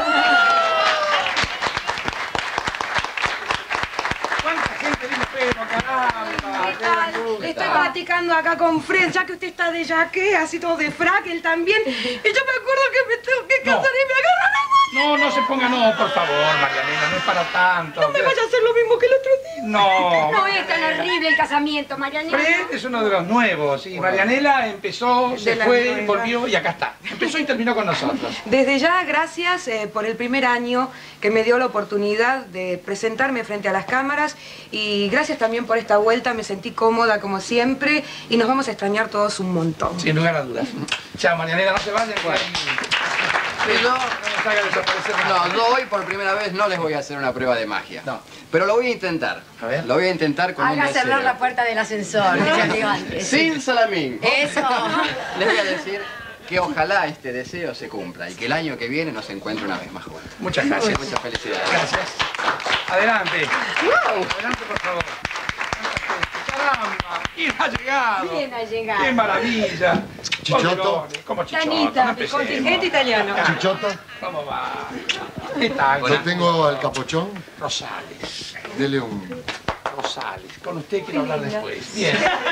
¿Cuánta gente vino pero, caramba? ¿Qué tal? Estoy platicando acá con Fred, ya que usted está de jaque, así todo de frac, él también. Y yo me acuerdo que me tengo que casar y me agarran la mano. No se ponga, no, por favor, Marianela, no es para tanto. No me vaya a hacer lo mismo que el otro día. No. No es tan horrible el casamiento, Marianela. Fred es uno de los nuevos, y Marianela empezó, se la fue, nueva. volvió y acá está. Empezó y terminó con nosotros. Desde ya, gracias por el primer año que me dio la oportunidad de presentarme frente a las cámaras y gracias también por esta vuelta, me sentí cómoda como siempre y nos vamos a extrañar todos un montón. Sin lugar a dudas. Chao, Marianela, no se vayan. Yo, no nos haga desaparecer no, yo hoy por primera vez no les voy a hacer una prueba de magia. No. Pero lo voy a intentar. A ver. Lo voy a intentar con un Haga deseo. cerrar la puerta del ascensor, que digo antes. Sin salamín. Eso. Les voy a decir que ojalá este deseo se cumpla y que el año que viene nos encuentre una vez más juntos. Muchas gracias. Muchas felicidades. Gracias. Adelante. Adelante, por favor. Caramba, ¿quién ha llegado? ¿Quién ha llegado? ¡Qué maravilla! Chichotto. Como Chichotto, Tanita, no empecemos. contingente italiano. Chichotto. ¿Cómo va? ¿Qué tal? Yo tengo al capuchón. Rosales. Dele un... Rosales. Con usted quiero hablar después. Bien.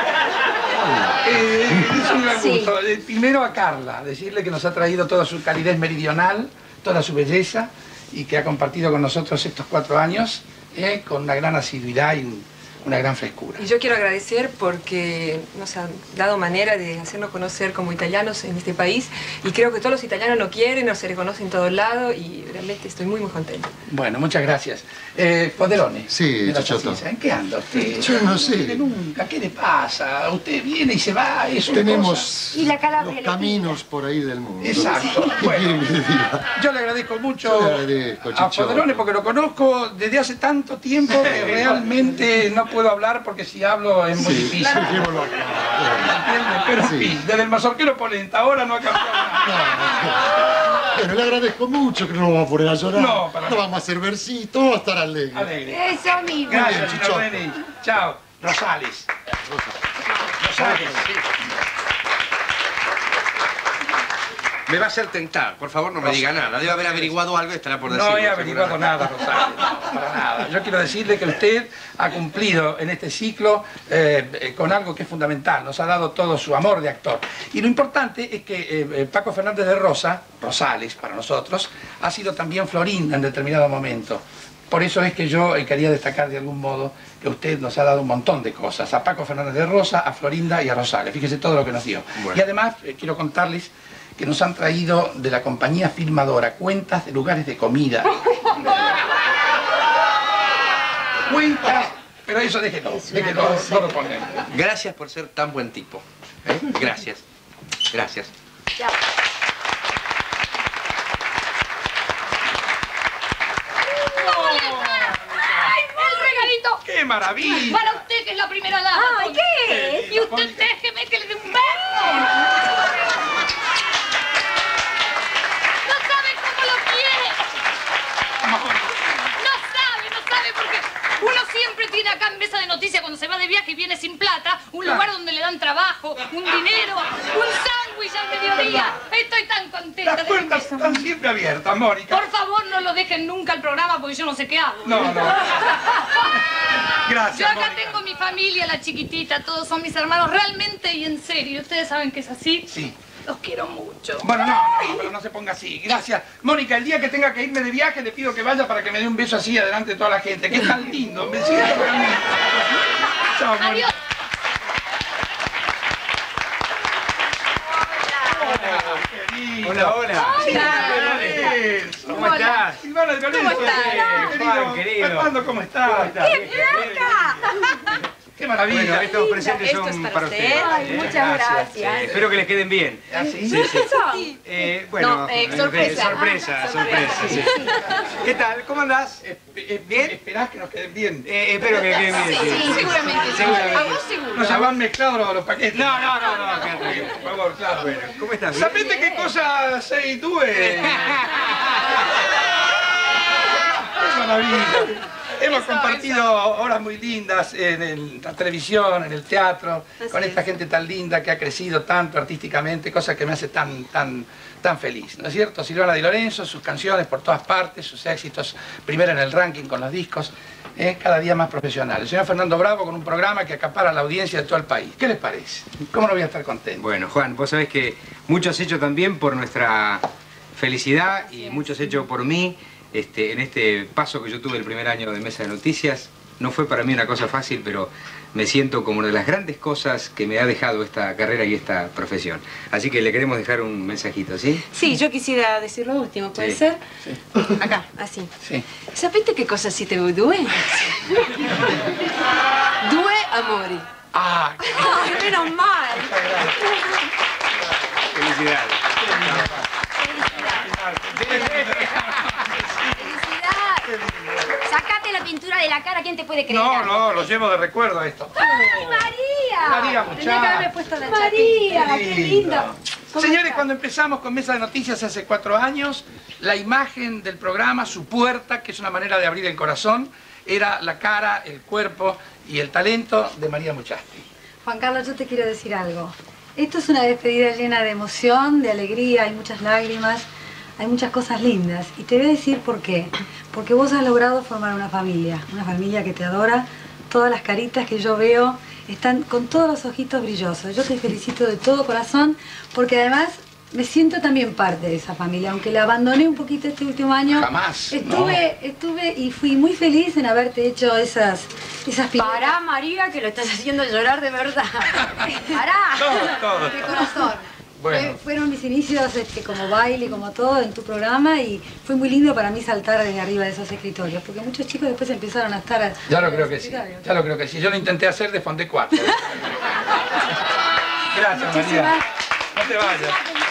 Es un gran gusto. Primero a Carla, decirle que nos ha traído toda su calidez meridional, toda su belleza y que ha compartido con nosotros estos 4 años con una gran asiduidad y una gran frescura. Y yo quiero agradecer porque nos han dado manera de hacernos conocer como italianos en este país y creo que todos los italianos nos quieren, nos se reconocen en todos lados y realmente estoy muy contenta. Bueno, muchas gracias. Poderone. Sí, de la Chichotto. Chacisa, ¿en qué anda usted? Yo no sé. No viene nunca, ¿qué le pasa? Usted viene y se va, es una Tenemos cosa. Y la Calabria los le caminos por ahí del mundo. Exacto. ¿Qué Bueno, quiere que le diga? yo le agradezco mucho Yo le agradezco, a Chichotto. Poderone porque lo conozco desde hace tanto tiempo que realmente no puedo hablar porque si hablo es muy difícil. dejémoslo acá. ¿Entiende? Pero en Sí. fin, desde el mazorquero polenta ahora no ha cambiado nada. Bueno, le agradezco mucho que no nos vamos a poner a llorar. No, para nada. vamos a hacer versitos, vamos a estar alegres. Alegre. Eso mismo. Gracias, Muy bien, señor Reni. Chao. Rosales. Rosales. Me va a hacer tentar. Por favor, no me diga nada. Debe haber averiguado algo y estará por decirlo. No he averiguado nada, Rosales. No, para nada. Yo quiero decirle que usted ha cumplido en este ciclo con algo que es fundamental. Nos ha dado todo su amor de actor. Y lo importante es que Paco Fernández de Rosa, Rosales para nosotros, ha sido también Florinda en determinado momento. Por eso es que yo quería destacar de algún modo que usted nos ha dado un montón de cosas. A Paco Fernández de Rosa, a Florinda y a Rosales. Fíjese todo lo que nos dio. Bueno. Y además quiero contarles que nos han traído de la compañía filmadora cuentas de lugares de comida. muy fácil. Pero eso déjelo, no lo pongan. Gracias por ser tan buen tipo. Gracias. Gracias. Chao. ¡Qué maravilla! Para usted, que es la primera dama. Ay, ¿qué es? Y usted déjeme que le dé un beso. No sabe cómo lo quiere. No sabe, porque uno siempre tiene acá en Mesa de Noticias cuando se va de viaje y viene sin plata, un lugar donde le dan trabajo, un dinero, un sándwich al mediodía. Estoy tan contenta. Las puertas están siempre abiertas, Mónica. Por favor, no lo dejen nunca al programa porque yo no sé qué hago. No. Gracias, yo acá Mónica. tengo mi familia, la chiquitita, todos son mis hermanos, realmente y en serio. ¿Ustedes saben que es así? Sí. Los quiero mucho. Bueno, no, pero no se ponga así. Gracias. Mónica, el día que tenga que irme de viaje, le pido que vaya para que me dé un beso así delante de toda la gente. Que es tan lindo. Me siento realmente. Chao, Mónica. Adiós. Hola. ¿Cómo estás? Silvana de Lorenzo. ¿Cómo estás? Juan, querido. Fernando, ¿cómo estás? ¡Qué flaca! ¡Qué maravilla! Bueno, estos presentes son para ustedes. Ay, muchas gracias. Espero que les queden bien. ¿Ah, sí? Sí. Bueno, sorpresa. sorpresa, sí. ¿Qué tal? ¿Cómo andás? ¿Bien? ¿Esperás que nos queden bien? Espero que queden bien. Sí, seguramente. A vos seguro. ¿Nos habrán mezclado los paquetes? No, por favor, claro. Bueno, ¿cómo estás? ¿Sapete qué cosa sei tu? ¡Qué maravilla! Hemos compartido horas muy lindas en la televisión, en el teatro, con esta gente tan linda que ha crecido tanto artísticamente, cosa que me hace tan feliz, ¿no es cierto? Silvana Di Lorenzo, sus canciones por todas partes, sus éxitos, primero en el ranking con los discos, cada día más profesional. El señor Fernando Bravo con un programa que acapara la audiencia de todo el país. ¿Qué les parece? ¿Cómo no voy a estar contento? Bueno, Juan, vos sabés que mucho has hecho también por nuestra felicidad y mucho has hecho por mí. En este paso que yo tuve el primer año de Mesa de Noticias, no fue para mí una cosa fácil, pero me siento como una de las grandes cosas que me ha dejado esta carrera y esta profesión. Así que le queremos dejar un mensajito, ¿sí? Sí, yo quisiera decir lo último, ¿puede ser? Sí. Acá, así. Sí. ¿Sapete che cosa siete voi due? Due amori. Ah, Ay, menos mal. Felicidades. Sacate la pintura de la cara, ¿quién te puede creer? No, lo llevo de recuerdo a esto. ¡Ay, María! María, Tenía que haberme muchacha. puesto la María, chapita. qué lindo. Señores, cuando empezamos con Mesa de Noticias hace 4 años, la imagen del programa, su puerta, que es una manera de abrir el corazón, era la cara, el cuerpo y el talento de María Muchasti. Juan Carlos, yo te quiero decir algo. Esto es una despedida llena de emoción, de alegría, hay muchas lágrimas, hay muchas cosas lindas. Y te voy a decir por qué. Porque vos has logrado formar una familia que te adora. Todas las caritas que yo veo están con todos los ojitos brillosos. Yo te felicito de todo corazón, porque además me siento también parte de esa familia, aunque la abandoné un poquito este último año. Jamás. Estuve y fui muy feliz en haberte hecho esas piruetas. Pará, María, que lo estás haciendo llorar de verdad. Pará. Todo. De corazón. Bueno. Fueron mis inicios como baile, como todo en tu programa, y fue muy lindo para mí saltar desde arriba de esos escritorios, porque muchos chicos después empezaron a estar... Ya lo creo que sí, ya lo creo que sí. Yo lo intenté hacer, desfondé 4. Gracias, María. No te vayas.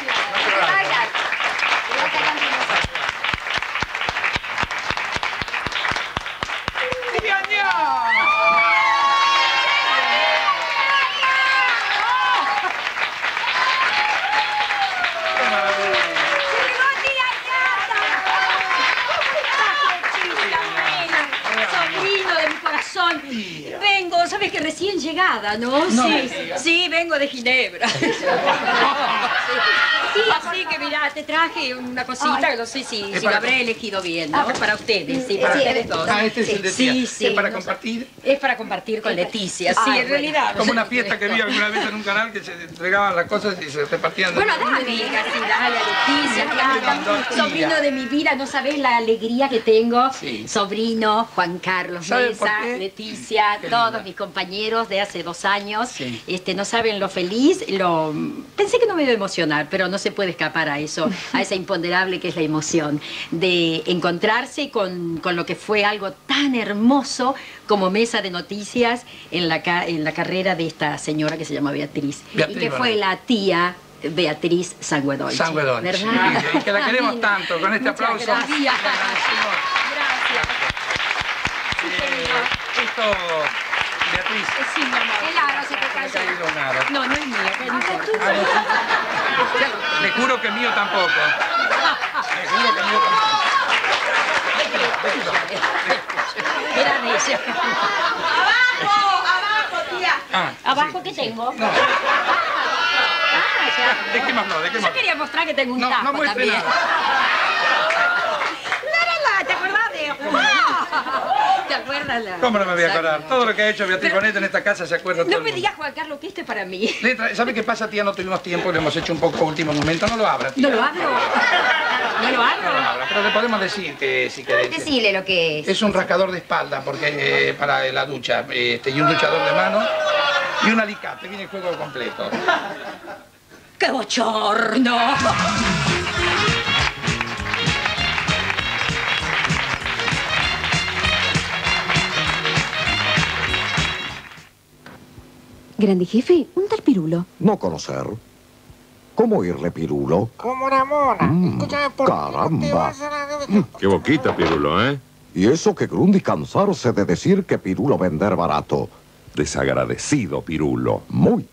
Sobrino de mi corazón. Vengo, sabes que recién llegada, ¿no? No me Sí, digas. sí, vengo de Ginebra. Sí, así que mira, te traje una cosita que no sé si lo habré elegido bien, ¿no? Para ustedes, sí, para ustedes dos. Ah, este es el de tía. Sí, sí. ¿Es para compartir? Es para compartir con Leticia, sí, Ah, en bueno. realidad. Como una fiesta que vi alguna vez en un canal que se entregaban las cosas y se repartían. Bueno, dale, hija, sí, dale, Leticia, claro. Sobrino de mi vida, no sabés la alegría que tengo. Sí. Sobrino, Juan Carlos ¿Sabe por Mesa, qué? Leticia, Qué todos linda. mis compañeros de hace 2 años. Sí. No saben lo feliz, pensé que no me iba a emocionar, pero no se puede escapar a eso, a esa imponderable que es la emoción de encontrarse con lo que fue algo tan hermoso como Mesa de Noticias en la carrera de esta señora que se llama Beatriz y que fue la tía Beatriz Sanguedolce. Sanguedolce, ¿verdad? y que la queremos tanto. Con este Muchas aplauso. gracias. le agradecemos. Esto, Beatriz. Sí, mi amor. El aro se te Me ha cayó. caído un aro. No, no es mío. Le juro que mío tampoco. Le juro que mío tampoco. Era de ese. ¡Abajo, tía! ¿Abajo qué tengo? No. Dejémoslo, dejémoslo. Yo quería mostrar que tengo un No, tapo no muestre también. nada. ¿Te acordás de...? ¿Te acuerdas? ¿Cómo no me voy a acordar? Todo lo que ha hecho Beatriz Bonet en esta casa se acuerda todo No el me mundo. digas, Juan Carlos, que esto es para mí. ¿Sabe qué pasa, tía? No tuvimos tiempo, lo hemos hecho un poco a último momento. No lo abra, tía. ¿No lo abro? ¿No lo abro? No lo abra, pero le podemos decir que si querés. Decile lo que es. Es un rascador de espalda porque para la ducha, y un duchador de mano y un alicate. Viene el juego completo. ¡Qué bochorno! Grande jefe, un tal Pirulo. No conocer. ¿Cómo irle, Pirulo? Como una mona. Escúchame, ¿por qué Caramba. Qué boquita, Pirulo, ¿eh? Y eso que Grundy cansarse de decir que Pirulo vender barato. Desagradecido, Pirulo. Muy.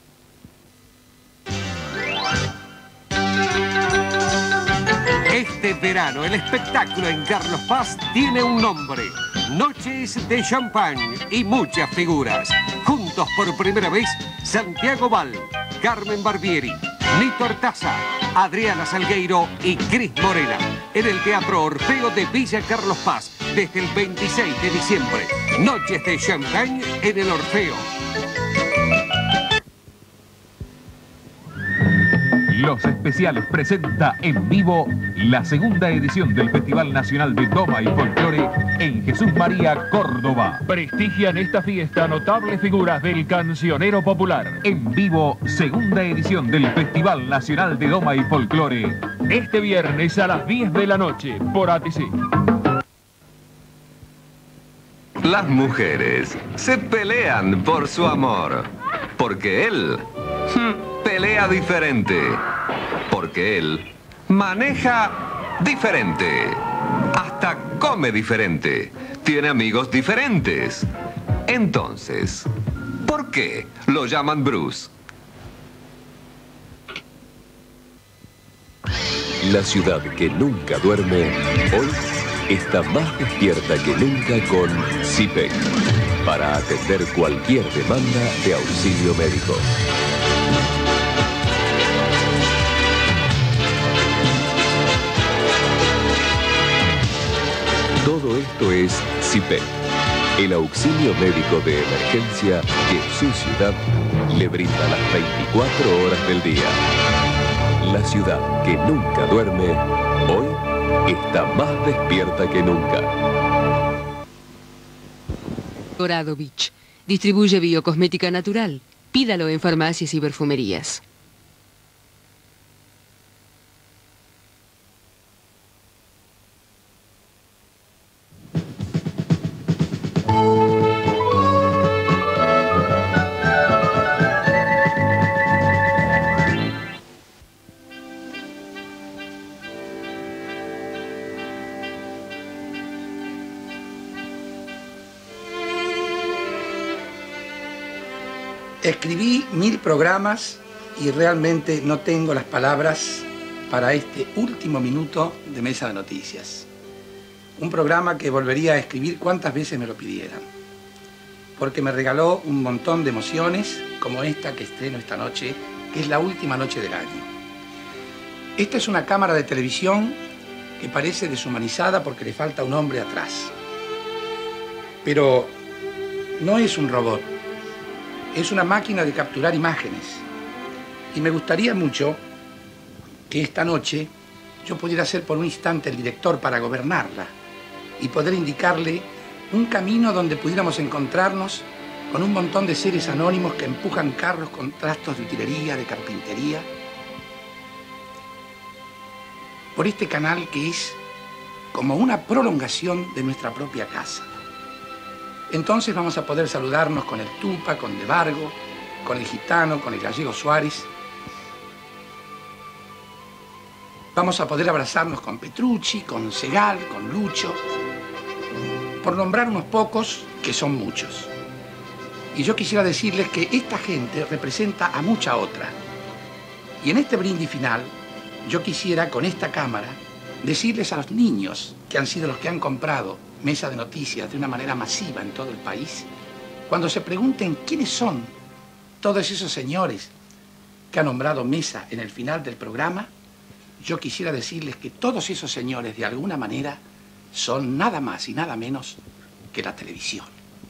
Este verano el espectáculo en Carlos Paz tiene un nombre. Noches de champán y muchas figuras. Juntos por primera vez, Santiago Val, Carmen Barbieri, Nito Artaza, Adriana Salgueiro y Cris Morena. En el Teatro Orfeo de Villa Carlos Paz, desde el 26 de diciembre. Noches de champán en el Orfeo. Los Especiales presenta en vivo la segunda edición del Festival Nacional de Doma y Folclore en Jesús María, Córdoba. Prestigian esta fiesta notables figuras del cancionero popular. En vivo, segunda edición del Festival Nacional de Doma y Folclore. Este viernes a las 10 de la noche por ATC. Las mujeres se pelean por su amor, porque él pelea diferente, porque él maneja diferente, hasta come diferente, tiene amigos diferentes. Entonces, ¿por qué lo llaman Bruce? La ciudad que nunca duerme, hoy está más despierta que nunca con CIPEC, para atender cualquier demanda de auxilio médico. Todo esto es CIPEC, el auxilio médico de emergencia que su ciudad le brinda las 24 horas del día. La ciudad que nunca duerme, hoy está más despierta que nunca. Dorado Beach. Distribuye biocosmética natural. Pídalo en farmacias y perfumerías. Escribí 1000 programas y realmente no tengo las palabras para este último minuto de Mesa de Noticias. Un programa que volvería a escribir cuantas veces me lo pidieran, porque me regaló un montón de emociones, como esta que estreno esta noche, que es la última noche del año. Esta es una cámara de televisión que parece deshumanizada porque le falta un hombre atrás. Pero no es un robot. Es una máquina de capturar imágenes. Y me gustaría mucho que esta noche yo pudiera ser por un instante el director para gobernarla y poder indicarle un camino donde pudiéramos encontrarnos con un montón de seres anónimos que empujan carros con trastos de utilería, de carpintería, por este canal que es como una prolongación de nuestra propia casa. Entonces vamos a poder saludarnos con el Tupa, con De Vargo, con el Gitano, con el Gallego Suárez. Vamos a poder abrazarnos con Petrucci, con Segal, con Lucho, por nombrar unos pocos que son muchos. Y yo quisiera decirles que esta gente representa a mucha otra. Y en este brindis final, yo quisiera con esta cámara decirles a los niños que han sido los que han comprado Mesa de Noticias de una manera masiva en todo el país, cuando se pregunten quiénes son todos esos señores que ha nombrado Mesa en el final del programa, yo quisiera decirles que todos esos señores de alguna manera son nada más y nada menos que la televisión.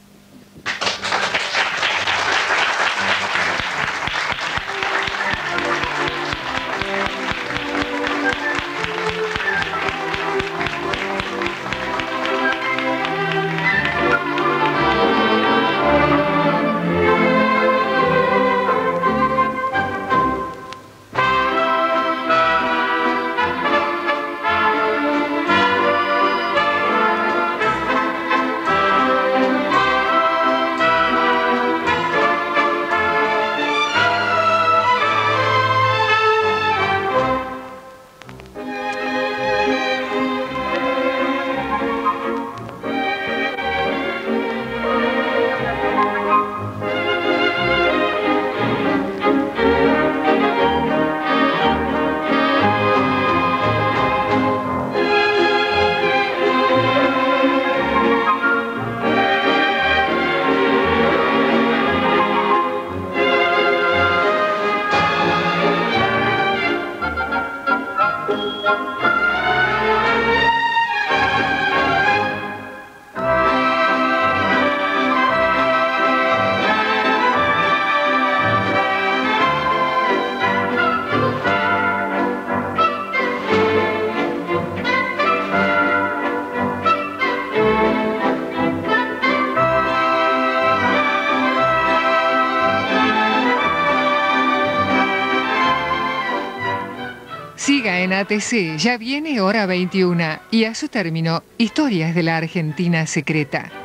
Siga en ATC, ya viene Hora 21 y a su término, Historias de la Argentina Secreta.